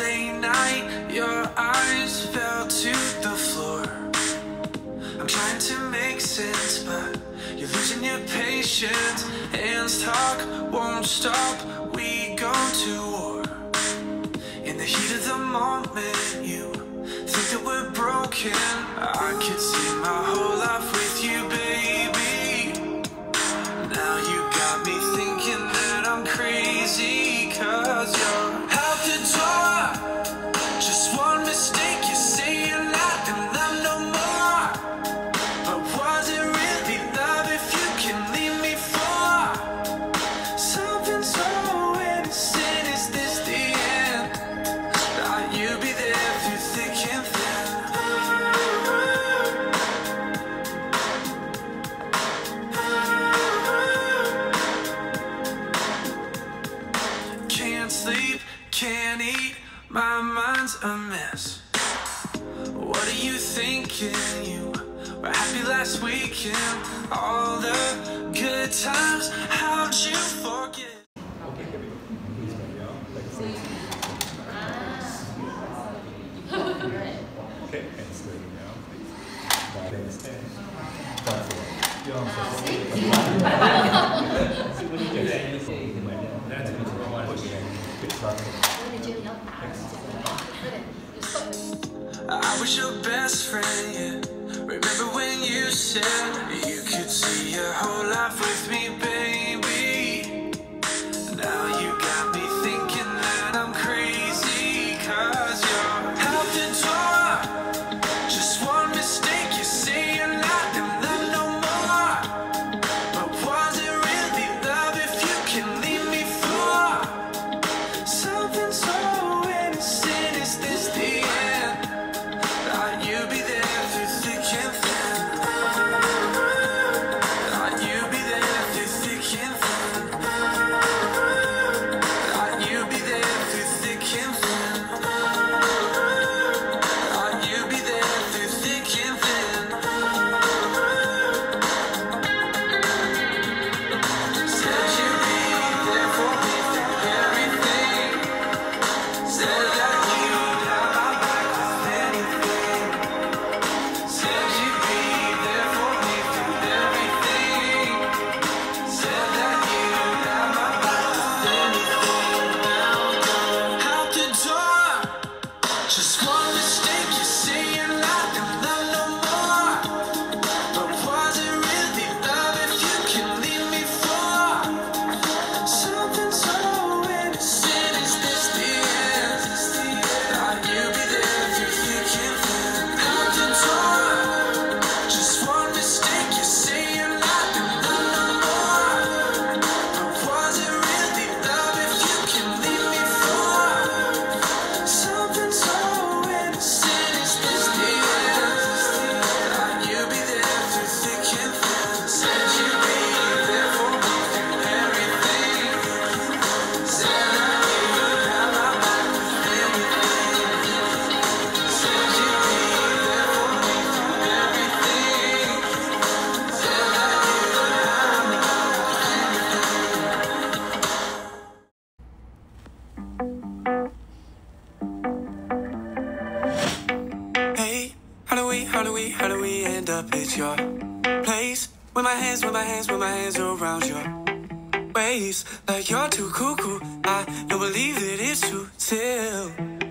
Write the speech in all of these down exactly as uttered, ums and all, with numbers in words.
late night, your eyes fell to the floor. I'm trying to make sense, but you're losing your patience. Hands talk, won't stop, we go to war. In the heat of the moment, you think that we're broken. I could see my whole life with you, baby. Now you got me thinking that I'm crazy, cause you're out the door. Just one mistake, you say you're not in love no more. But was it really love if you can leave me for something so innocent? Is this the end? Thought you'd be there through thick and thin. Can't sleep, can't eat, my mind's a mess. What are you thinking? You were happy last weekend. All the good times, how'd you forget? Okay, and straighten now, please. Back and stand. That's it. You don't have to see what you do. That's it. Good luck. I was your best friend, yeah. Remember when you said you could see your whole life with me, baby. Now you got me thinking that I'm crazy, cause you're out the door. Just one mistake, you say you're not in love no more. But was it really love if you can leave me for something so innocent? Is this the end? Thought you'd be there through thick and thin. Thought you'd be there through thick and thin. Thought you'd be there through thick and thin. Thought you'd be there through thick and thin. Said you'd be there for me through everything. Said that you'd have my back with anything. Said you'd be there for me through everything. Said that you'd have my back with anything. Out the door. Just one mistake, you say you're not in love no more. But was it really love if you can leave me for something so innocent? Is this the end? Thought you'd be there through thick and thin. Out the door. Just one mistake, you say you're not in love no more. But was it really love if you can leave me for something so innocent? Is this the end? Thought you'd be there through thick and thin. Said you'd be there for me through everything. Said that you'd have my back with anything. Said you'd be there for me through everything. Said that you'd have my Hey, how do we, how do we, how do we end up at your place? With my hands, with my hands, with my hands around your waist. Like you're too cuckoo, I don't believe that it's true till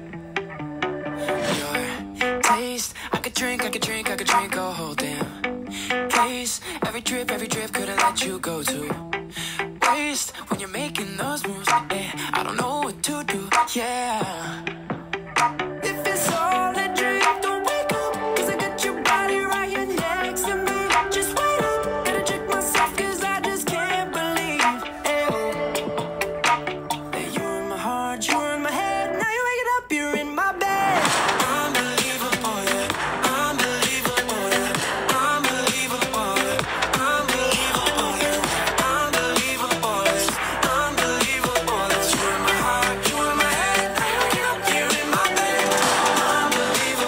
your taste. I could drink, I could drink, I could drink a whole damn case. Every trip, every trip could've let you go to waste. When you're making those moves, eh, I don't know what to do, yeah. If it's all a dream, don't wake up, cause I got your body right here next to me. Just wait up, gotta check myself, cause I just can't believe, eh, that you're in my heart, you're in my head. Now you're waking up, you're in my bed. Unbelievable, yeah. Unbelievable, yeah. Unbelievable, yeah. Unbelievable, yeah. Unbelievable, yeah. Unbelievable, that you're in my heart, you're in my head. Now you're waking up, you're in my bed.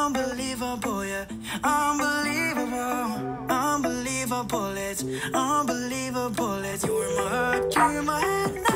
unbelievable, yeah, unbelievable, unbelievable, it's unbelievable, it's you were my heart, you were my head.